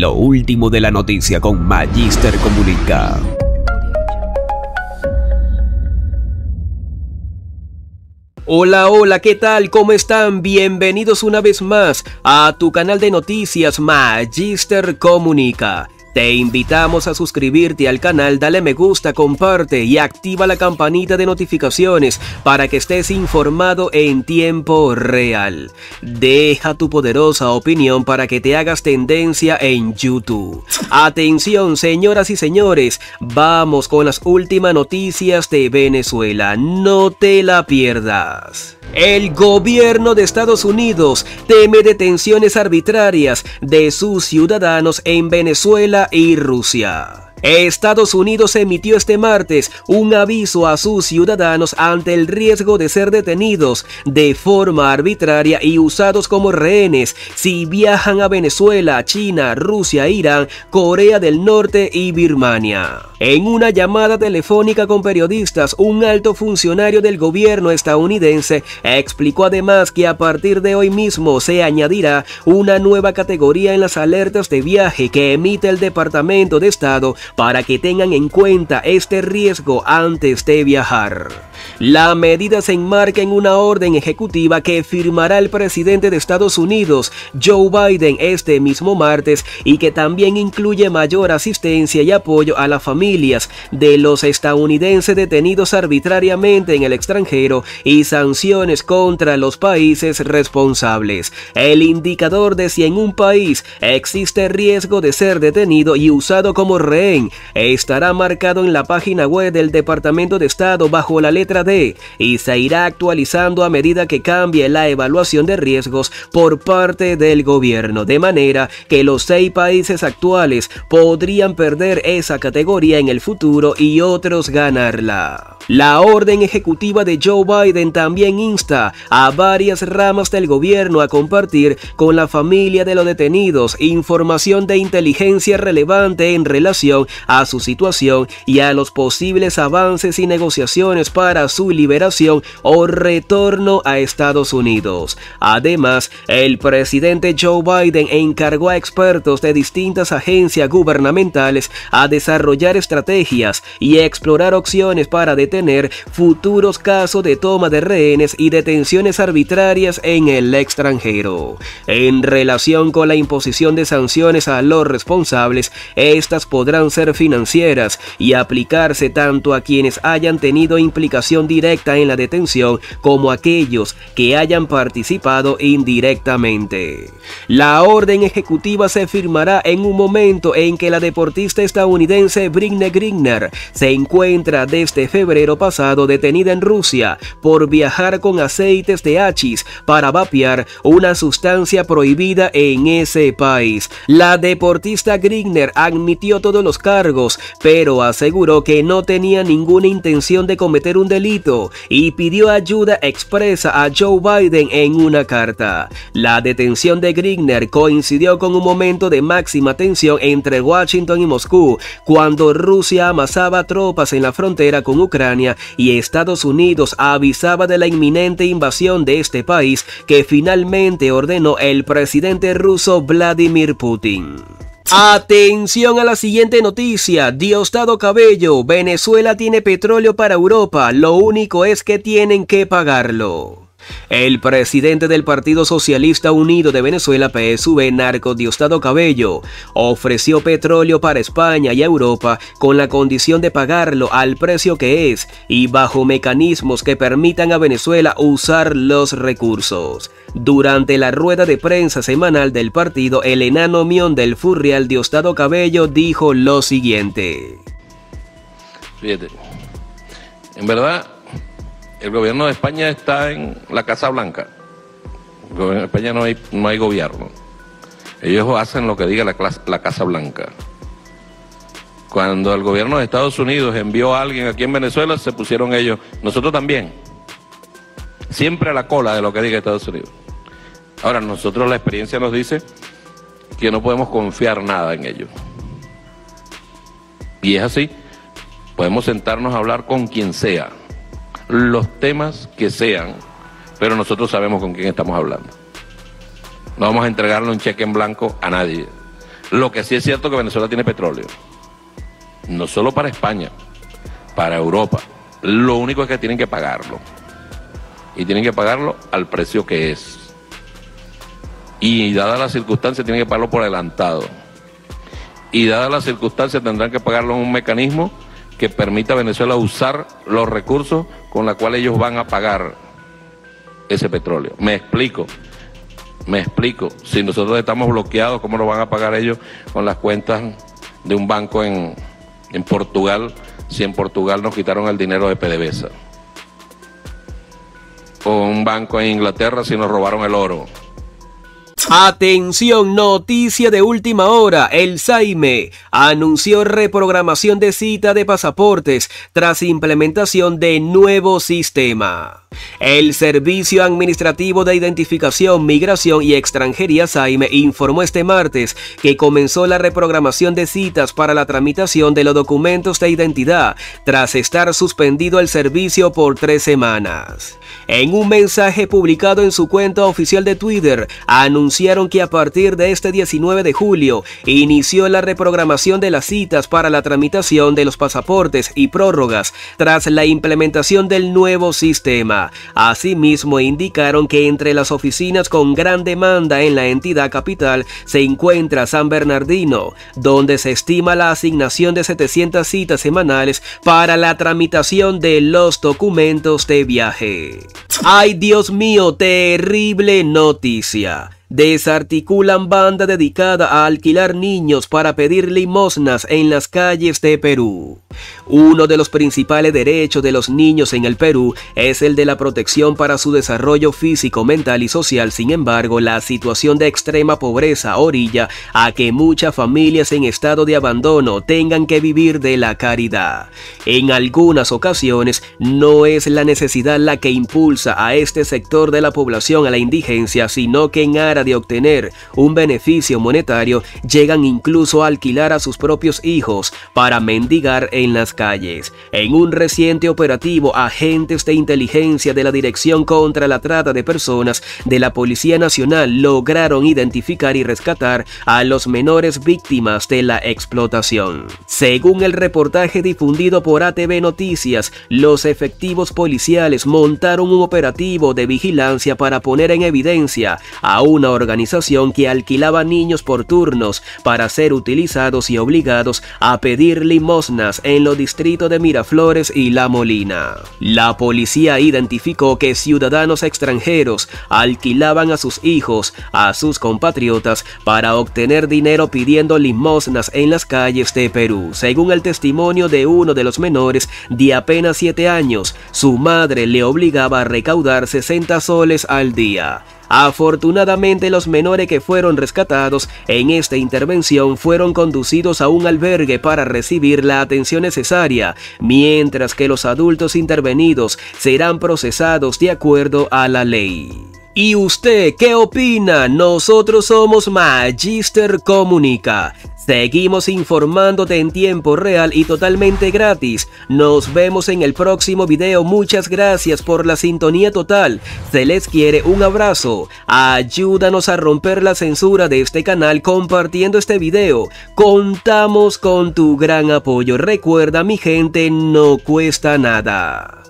Lo último de la noticia con Magister Comunica. Hola, hola, ¿qué tal? ¿Cómo están? Bienvenidos una vez más a tu canal de noticias Magister Comunica. Te invitamos a suscribirte al canal, dale me gusta, comparte y activa la campanita de notificaciones para que estés informado en tiempo real. Deja tu poderosa opinión para que te hagas tendencia en YouTube. Atención, señoras y señores, vamos con las últimas noticias de Venezuela, no te la pierdas. El gobierno de Estados Unidos teme detenciones arbitrarias de sus ciudadanos en Venezuela y Rusia. Estados Unidos emitió este martes un aviso a sus ciudadanos ante el riesgo de ser detenidos de forma arbitraria y usados como rehenes si viajan a Venezuela, China, Rusia, Irán, Corea del Norte y Birmania. En una llamada telefónica con periodistas, un alto funcionario del gobierno estadounidense explicó además que a partir de hoy mismo se añadirá una nueva categoría en las alertas de viaje que emite el Departamento de Estado para que tengan en cuenta este riesgo antes de viajar. La medida se enmarca en una orden ejecutiva que firmará el presidente de Estados Unidos, Joe Biden, este mismo martes y que también incluye mayor asistencia y apoyo a las familias de los estadounidenses detenidos arbitrariamente en el extranjero y sanciones contra los países responsables. El indicador de si en un país existe riesgo de ser detenido y usado como rehén estará marcado en la página web del Departamento de Estado bajo la letra D y se irá actualizando a medida que cambie la evaluación de riesgos por parte del gobierno, de manera que los 6 países actuales podrían perder esa categoría en el futuro y otros ganarla. La orden ejecutiva de Joe Biden también insta a varias ramas del gobierno a compartir con la familia de los detenidos información de inteligencia relevante en relación a su situación y a los posibles avances y negociaciones para su liberación o retorno a Estados Unidos. Además, el presidente Joe Biden encargó a expertos de distintas agencias gubernamentales a desarrollar estrategias y explorar opciones para detener futuros casos de toma de rehenes y detenciones arbitrarias en el extranjero. En relación con la imposición de sanciones a los responsables, estas podrán ser financieras y aplicarse tanto a quienes hayan tenido implicación directa en la detención como a aquellos que hayan participado indirectamente. La orden ejecutiva se firmará en un momento en que la deportista estadounidense Brittney Griner se encuentra desde febrero pasado detenida en Rusia por viajar con aceites de hachís para vapear, una sustancia prohibida en ese país. La deportista Griner admitió todos los cargos, pero aseguró que no tenía ninguna intención de cometer un delito y pidió ayuda expresa a Joe Biden en una carta. La detención de Griner coincidió con un momento de máxima tensión entre Washington y Moscú, cuando Rusia amasaba tropas en la frontera con Ucrania y Estados Unidos avisaba de la inminente invasión de este país que finalmente ordenó el presidente ruso Vladimir Putin. Atención a la siguiente noticia. Diosdado Cabello: Venezuela tiene petróleo para Europa, lo único es que tienen que pagarlo. El presidente del Partido Socialista Unido de Venezuela, PSV, Narco Diosdado Cabello, ofreció petróleo para España y Europa con la condición de pagarlo al precio que es y bajo mecanismos que permitan a Venezuela usar los recursos. Durante la rueda de prensa semanal del partido, el enano mión del Furrial, Diosdado Cabello, dijo lo siguiente. Fíjate, en verdad, el gobierno de España está en la Casa Blanca. El gobierno de España no hay gobierno. Ellos hacen lo que diga la Casa Blanca. Cuando el gobierno de Estados Unidos envió a alguien aquí en Venezuela, se pusieron ellos, nosotros también, siempre a la cola de lo que diga Estados Unidos. Ahora, nosotros la experiencia nos dice que no podemos confiar nada en ellos. Y es así, podemos sentarnos a hablar con quien sea, los temas que sean, pero nosotros sabemos con quién estamos hablando. No vamos a entregarle un cheque en blanco a nadie. Lo que sí es cierto que Venezuela tiene petróleo. No solo para España, para Europa. Lo único es que tienen que pagarlo. Y tienen que pagarlo al precio que es. Y dadas las circunstancias tienen que pagarlo por adelantado. Y dadas las circunstancias tendrán que pagarlo en un mecanismo que permita a Venezuela usar los recursos con los cuales ellos van a pagar ese petróleo. Me explico. Si nosotros estamos bloqueados, ¿cómo lo van a pagar ellos con las cuentas de un banco en Portugal, si en Portugal nos quitaron el dinero de PDVSA? O un banco en Inglaterra si nos robaron el oro. Atención, noticia de última hora. El SAIME anunció reprogramación de cita de pasaportes tras implementación de nuevo sistema. El Servicio Administrativo de Identificación, Migración y Extranjería SAIME informó este martes que comenzó la reprogramación de citas para la tramitación de los documentos de identidad tras estar suspendido el servicio por 3 semanas. En un mensaje publicado en su cuenta oficial de Twitter, anunciaron que a partir de este 19 de julio inició la reprogramación de las citas para la tramitación de los pasaportes y prórrogas tras la implementación del nuevo sistema. Asimismo, indicaron que entre las oficinas con gran demanda en la entidad capital se encuentra San Bernardino, donde se estima la asignación de 700 citas semanales para la tramitación de los documentos de viaje. ¡Ay, Dios mío! Terrible noticia. Desarticulan banda dedicada a alquilar niños para pedir limosnas en las calles de Perú. Uno de los principales derechos de los niños en el Perú es el de la protección para su desarrollo físico, mental y social. Sin embargo, la situación de extrema pobreza orilla a que muchas familias en estado de abandono tengan que vivir de la caridad. En algunas ocasiones, no es la necesidad la que impulsa a este sector de la población a la indigencia, sino que en aras de obtener un beneficio monetario, llegan incluso a alquilar a sus propios hijos para mendigar en las calles. En un reciente operativo, agentes de inteligencia de la Dirección contra la Trata de Personas de la Policía Nacional lograron identificar y rescatar a los menores víctimas de la explotación. Según el reportaje difundido por ATV Noticias, los efectivos policiales montaron un operativo de vigilancia para poner en evidencia a una organización que alquilaba niños por turnos para ser utilizados y obligados a pedir limosnas en los distritos de Miraflores y La Molina. La policía identificó que ciudadanos extranjeros alquilaban a sus hijos a sus compatriotas para obtener dinero pidiendo limosnas en las calles de Perú. Según el testimonio de uno de los menores de apenas 7 años, su madre le obligaba a recaudar 60 soles al día. Afortunadamente, los menores que fueron rescatados en esta intervención fueron conducidos a un albergue para recibir la atención necesaria, mientras que los adultos intervenidos serán procesados de acuerdo a la ley. ¿Y usted qué opina? Nosotros somos Magister Comunica. Seguimos informándote en tiempo real y totalmente gratis. Nos vemos en el próximo video. Muchas gracias por la sintonía total. Se les quiere, un abrazo. Ayúdanos a romper la censura de este canal compartiendo este video. Contamos con tu gran apoyo. Recuerda, mi gente, no cuesta nada.